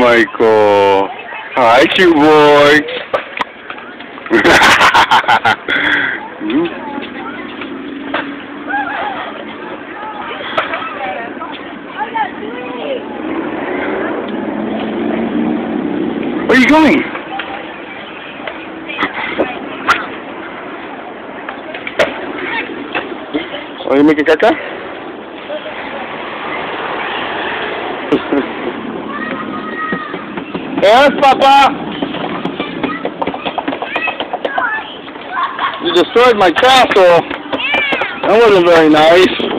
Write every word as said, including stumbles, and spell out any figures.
Michael. Hi, cute boy. Where are you going? Are you making caca? Yes, Papa. You destroyed my castle. That wasn't very nice.